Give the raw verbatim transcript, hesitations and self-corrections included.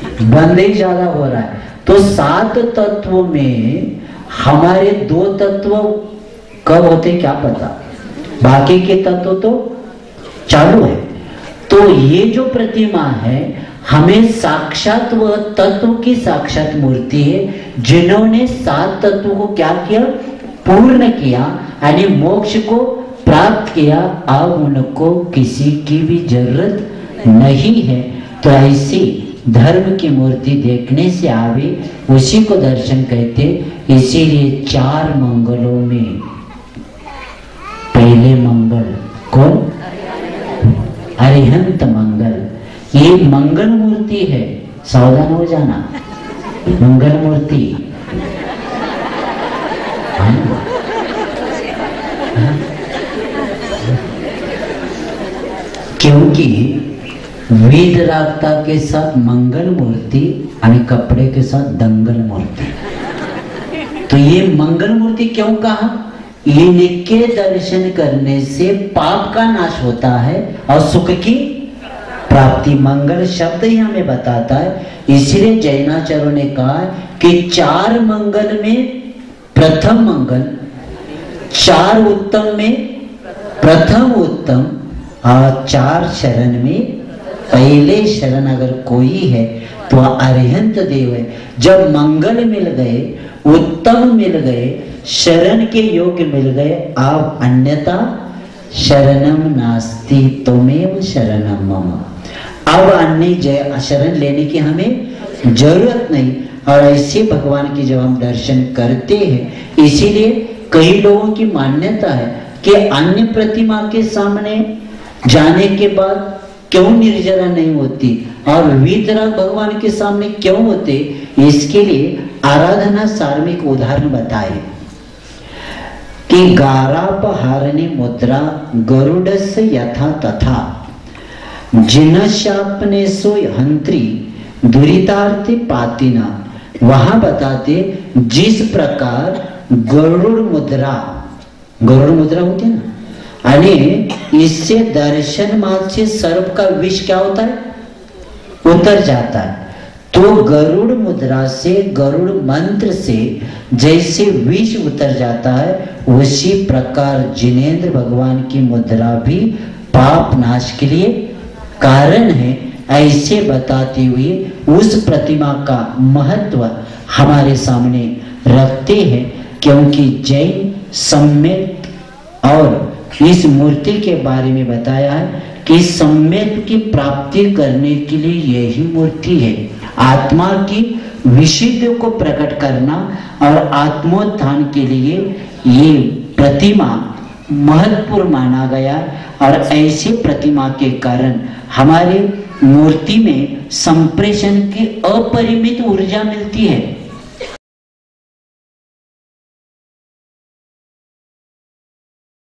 बंद ही ज्यादा हो रहा है। तो सात तत्वों में हमारे दो तत्व कब होते क्या पता, बाकी के तत्व तो चालू है। तो ये जो प्रतिमा है हमें साक्षात वह तत्व की साक्षात मूर्ति है जिन्होंने सात तत्व को क्या किया, पूर्ण किया, यानी मोक्ष को प्राप्त किया। अब उनको किसी की भी जरूरत नहीं है। तो ऐसी धर्म की मूर्ति देखने से आवे उसी को दर्शन कहते। इसीलिए चार मंगलों में पहले मंगल कौन, अरिहंत मंगल, ये मंगल मूर्ति है, सावधान हो जाना, मंगल मूर्ति। क्योंकि वीतरागता के साथ मंगल मूर्ति और कपड़े के साथ दंगल मूर्ति। तो ये मंगल मूर्ति क्यों कहा, इनके दर्शन करने से पाप का नाश होता है और सुख की प्राप्ति। मंगल शब्द ही हमें बताता है। इसलिए जैनाचार्यों ने कहा कि चार मंगल में प्रथम मंगल, चार उत्तम में प्रथम उत्तम, और चार शरण में पहले शरण अगर कोई है तो अरिहंत देव है। जब मंगल मिल गए, उत्तम मिल गए, शरण के योग्य मिल गए, अब अन्यथा शरणम नास्ति त्वमेव शरणम मम। अब अन्य जय शरण लेने की हमें जरूरत नहीं। और ऐसे भगवान की जब हम दर्शन करते हैं, इसीलिए कई लोगों की मान्यता है कि अन्य प्रतिमा के सामने जाने के बाद क्यों निर्जरा नहीं होती और वीतराग भगवान के सामने क्यों होते। इसके लिए आराधना सार्मिक उदाहरण बताए कि गारापहारणी मुद्रा गरुडस्य यथा तथा जिनशापनेसु हंत्री दुरितार्थ पातिना। वहां बताते जिस प्रकार गरुड़ मुद्रा, गरुड़ मुद्रा होती है ना, यानी इससे दर्शन मात्र से सर्प का विष क्या होता है, उतर जाता है। तो गरुड़ मुद्रा से, गरुड़ मंत्र से जैसे विष उतर जाता है, उसी प्रकार जिनेंद्र भगवान की मुद्रा भी पाप नाश के लिए कारण है। ऐसे बताते हुए उस प्रतिमा का महत्व हमारे सामने रखते हैं, क्योंकि जैन सम्यक और इस मूर्ति के बारे में बताया है कि सम्यक की प्राप्ति करने के लिए यही मूर्ति है। आत्मा की विशुद्धि को प्रकट करना और आत्मोत्थान के लिए ये प्रतिमा महत्वपूर्ण माना गया। और ऐसी प्रतिमा के कारण हमारे मूर्ति में संप्रेषण की अपरिमित ऊर्जा मिलती है।